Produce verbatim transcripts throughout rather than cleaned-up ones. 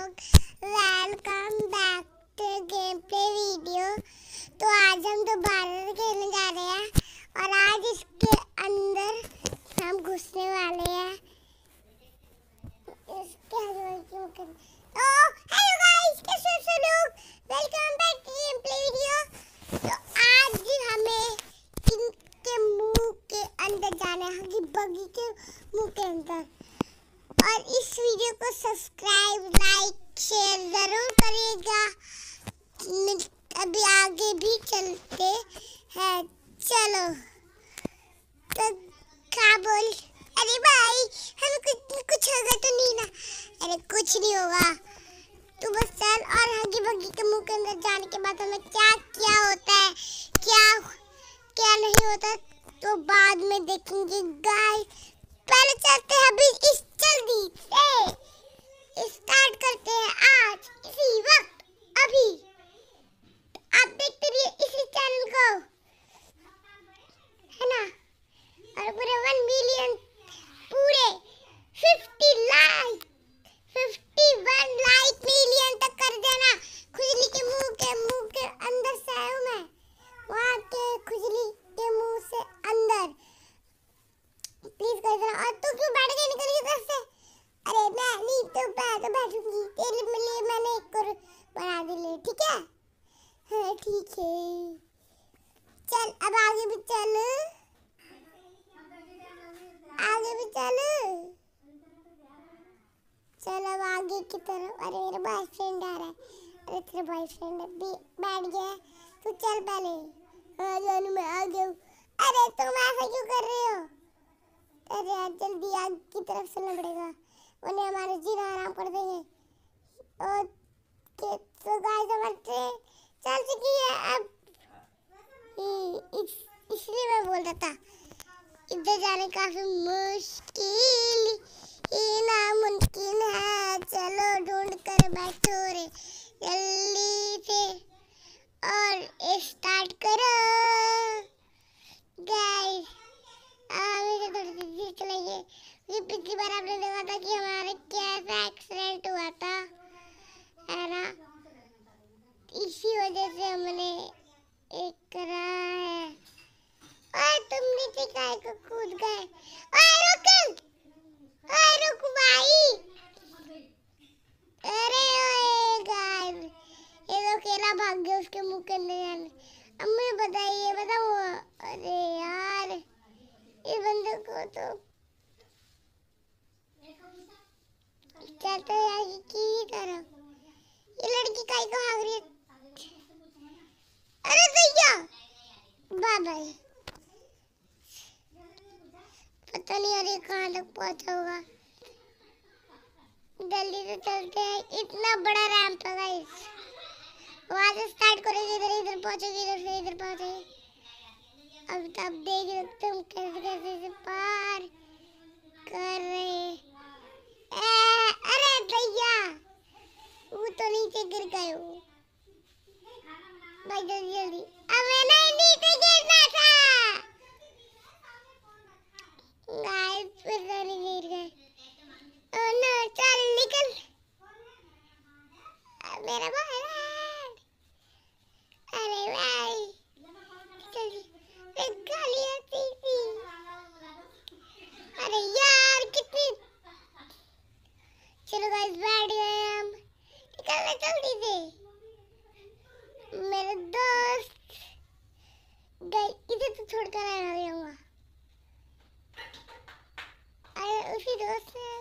लोग, welcome back to game play video. तो आज हम दोबारा खेलने जा रहे हैं और आज इसके अंदर हम घुसने वाले हैं। इसके तो हेलो गाइस, कैसे हो सब लोग, welcome back to game play video. तो आज हमें इनके मुंह के अंदर जाना है, हगी बगी के मुंह के अंदर। और इस वीडियो को सब्सक्राइब, लाइक, शेयर जरूर करिएगा। अभी आगे भी चलते हैं, चलो। तो क्या बोल, अरे भाई हमें कुछ कुछ होगा तो नहीं ना? अरे कुछ नहीं होगा, तू बस चल। और हगी बगी के मुंह के अंदर जाने के बाद हमें क्या क्या होता है, क्या क्या नहीं होता, तो बाद में देखेंगे गाइस। पहले चलते हैं अभी इस जल्दी से स्टार्ट करते हैं आज इसी वक्त अभी। आप देखते रहिए इसी चैनल को, है ना? और पूरे वन मिलियन पूरे fifty like fifty one like million तक कर देना। खुजली के मुंह के मुंह के अंदर से आया हूं मैं, वहाँ के खुजली के मुंह से अंदर प्लीज कर देना। और तू क्यों बैठ गई निकल की तरफ से? अरे मैं नहीं तो मैं तो बैठूंगी तेरे लिए, मैंने एक और बना दिले, ठीक है? हाँ ठीक है, चल अब आगे भी चल, आगे भी चल, चल अब आगे की तरफ। अरे मेरा बॉयफ्रेंड आ रहा है। अरे तेरा बॉयफ्रेंड भी बैठ गया, तू चल पहले। हाँ जानू मैं आ गया। अरे तुम ऐसा क्यों कर रहे हो? अरे यार जल्दी आग की तरफ चलना पड़ेगा, उन्हें हमारे जीना आराम कर देंगे। और तो गाइस हमारी ट्रेन चल चुकी है अब। इस, इसलिए मैं बोल रहा था इधर जाने काफी मुश्किल ही नामुमकिन है। चलो ढूंढ कर बैठो रे जल्दी से और स्टार्ट करो गाइस। हमें थोड़ी तेजी चलाइए, ये पिछली बार आपने देखा था कि हमारे कैसा एक्सीडेंट हुआ था, है ना? इसी वजह से हमने एक करा है। और तुम नीचे काय को कूद गए? ओए रुक, ओए रुक भाई। अरे ओए गाइस, ये तो अकेला भाग गया उसके मुंह के अंदर जाने। अब मुझे बताइए, बताओ। अरे यार इस बंदे को तो चलते आगे की तरफ। ये लड़की काई को भाग रही है? अरे भैया बाय बाय। पता नहीं अरे कहाँ तक पहुंचा होगा। जल्दी से चलते हैं, इतना बड़ा रैंप है गाइस। वहां से स्टार्ट करेंगे, इधर इधर पहुंचेंगे, इधर से इधर पहुंचेंगे। अब तब देख सकते हम कैसे कैसे से पार कर रहे। अरे भैया वो तो नीचे गिर गए हो भाई, जल्दी जल्दी। हमें नहीं नीचे गिरना था गाइस, फिर से नहीं गिर गए। ओह नो, चल निकल मेरा भाई। अरे भाई जल्दी, गाली आती थी। अरे यार कितनी, चलो गाइस बैठ गए हम, निकलना जल्दी से। मेरे दोस्त गए इधर तो छोड़कर आ गया हूँ। अरे उसी दोस्त से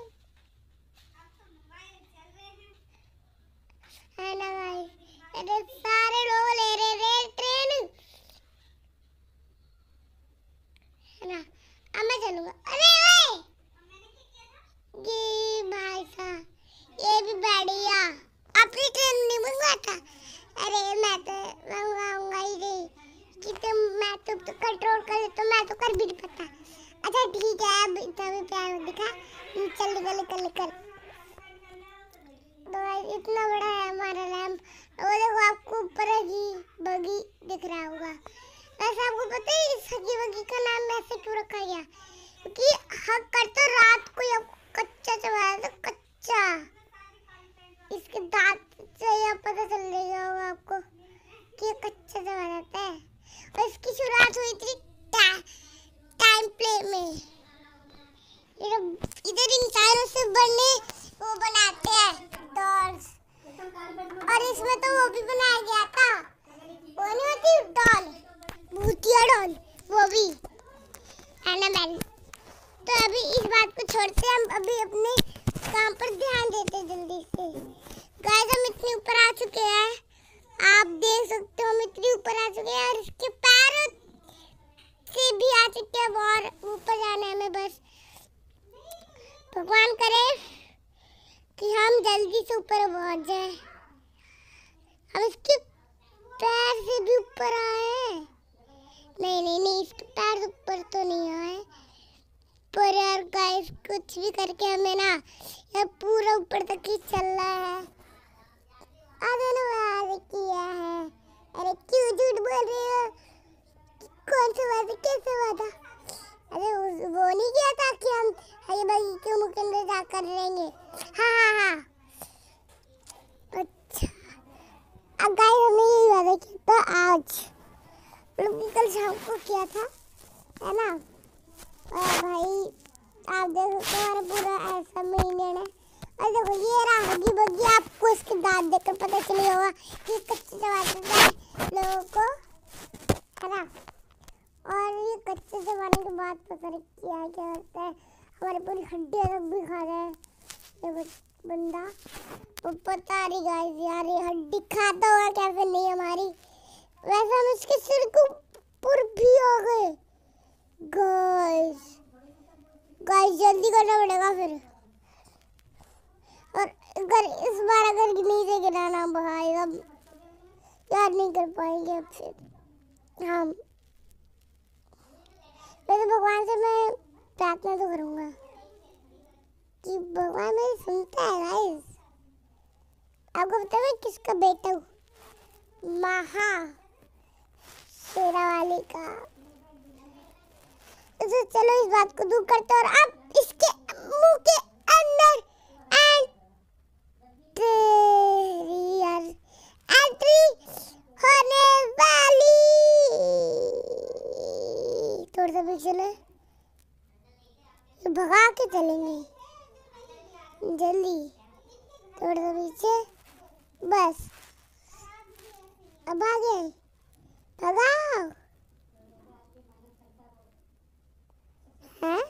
है ना गाइस। अरे सारे लोग ले रहे रे ट्रेन, है ना? अब मैं चलूंगा। अरे ओए ये भाई साहब, ये भी बढ़िया अपनी ट्रेन नहीं मंगवाता। अरे मैं तो मंगवाऊंगा ही नहीं कि तुम, मैं तो, तो कंट्रोल कर ले, तो मैं तो कर भी नहीं पाता। अच्छा ठीक है, अब इतना भी प्यार दिखा, चल निकल निकल निकल। तो इतना बड़ा है हमारा रैंप, वो देखो आपको ऊपर ही बगी दिख रहा होगा। वैसे आपको पता है इस हगी बगी का नाम ऐसे क्यों रखा गया? क्योंकि हक करते रात को या कच्चा चबाया तो कच्चा, इसके छोड़ते, हम अभी अपने काम पर ध्यान देते जल्दी से। गाइस हम इतने ऊपर आ चुके हैं, आप देख सकते हो हम इतने ऊपर आ चुके हैं और इसके पैरों से भी आ चुके हैं, और ऊपर जाना है हमें। बस भगवान करे कि हम जल्दी से ऊपर पहुंच जाए। हम इसके पैर से भी ऊपर आए। नहीं नहीं नहीं, इसके पैर से ऊपर तो नहीं आए, पर यार गाइस कुछ भी करके हमें ना यार पूरा ऊपर तक ही चलना है। अरे ना वादा किया है। अरे क्यों झूठ बोल रहे हो? कौन सा वादा, कैसा वादा? अरे वो नहीं किया था कि हम हरी भाई के मुंह के अंदर जाकर रहेंगे। हाँ हाँ हाँ, अच्छा। अब गाइस हमने यही वादा किया था आज, मतलब कल शाम को किया था, है ना? और भाई आप देख सकते हो हमारा पूरा ऐसा महीने है। और देखो ये रहा हगी बगी, आपको इसके दांत देखकर पता चल होगा कि कच्चे जमाने हैं लोगों को, है ना? और ये कच्चे जमाने के बाद पता नहीं क्या क्या होता है, हमारे पूरी हड्डियाँ तक भी खा जाए ये बंदा। वो पता नहीं गाइस यार, ये हड्डी खाता होगा क्या फिर नहीं हमारी। वैसे हम इसके सिर के ऊपर भी आ गए गाइस। गाइस जल्दी करना पड़ेगा फिर, और अगर इस बार अगर नीचे गिराना भाई, अब यार नहीं कर पाएंगे अब फिर हम। वैसे भगवान से मैं प्रार्थना तो करूंगा कि भगवान मेरी सुनता है गाइस। आपको पता है मैं किसका बेटा हूँ? महा शेरा वाली का। तो चलो इस बात को दूर करते हैं, और अब इसके मुंह के अंदर एंट्री होने वाली। थोड़ा सा भी चले, भगा के चलेंगे जल्दी, थोड़ा सा पीछे, बस अब आगे भगाओ। हैं?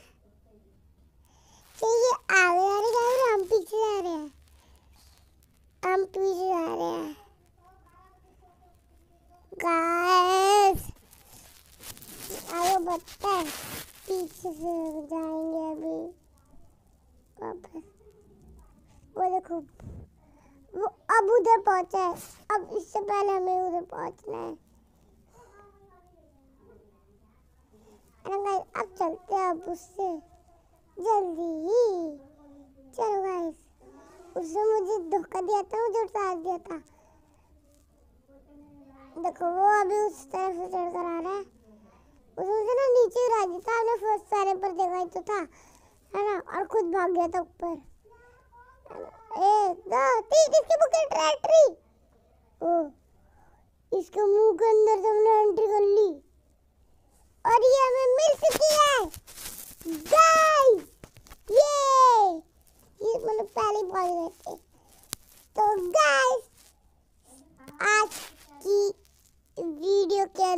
ये आगे आ रहे हैं, हम पीछे जा रहे हैं, हम पीछे जा रहे हैं गाइस। आगे बढ़ते हैं, पीछे से जाएंगे अभी वापस। वो देखो वो अब उधर पहुंचा है, अब इससे पहले हमें उधर पहुंचना है। अब चलते हैं अब उससे जल्दी ही। चलो गाइस, उसने मुझे धोखा दिया था, मुझे उतार दिया था। देखो वो अभी उस तरफ से चढ़ कर आ रहा है, उसने ना नीचे गिरा दिया था। हमने फर्स्ट वाले पर देखा ही तो था, है ना? और खुद भाग गया था ऊपर। एक दो तीन, इसके मुंह की एंट्री। ओ, इसके मुंह के अंदर हमने एंट्री कर ली, और ये हमें मिल चुकी है गाइस। ये ये मतलब पहले पहुंच गए थे। तो गाइस आज की वीडियो के